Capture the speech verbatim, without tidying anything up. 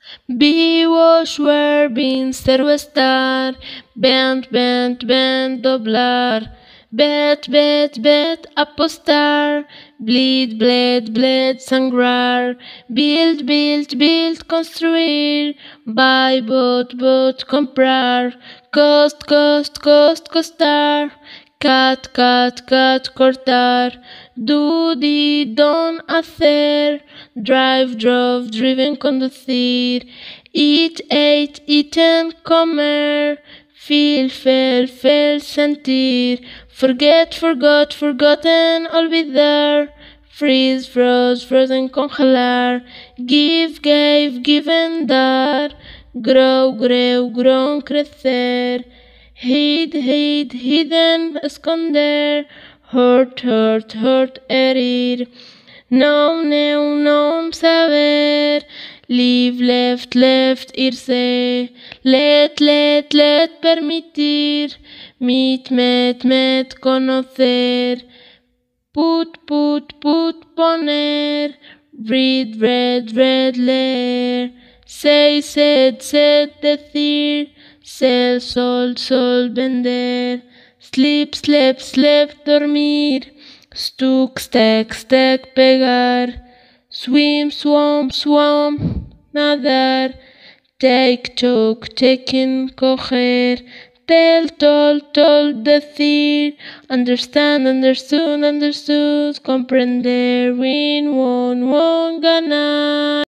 Be wash, wear, bin, ser o estar, bent, bent, bent, doblar, bet, bet, bet, apostar, bleed, bled, bled, sangrar, build, build, build, construir, buy, bought, bought, comprar, cost, cost, cost, costar, cut, cut, cut, cortar, do, did, don, hacer, drive, drove, driven, conducir, eat, ate, eaten, comer, feel, feel, feel, sentir, forget, forgot, forgotten, olvidar, freeze, froze, frozen, congelar, give, gave, given, dar, grow, grew, grown, crecer, hid, hid, hidden, esconder, hurt, hurt, hurt, herir, know, know, know, saber, leave, left, left, irse, let, let, let, permitir, meet, met, met, conocer, put, put, put, poner, read, read, read, leer, say, said, said, decir, sell, sold, sold, vender, sleep, slept, slept, dormir, stuck, stack, stack, pegar, swim, swam, swam, nadar, take, took, taken, coger, tell, told, told, decir, understand, understood, understood, comprender, win, won, won, ganar.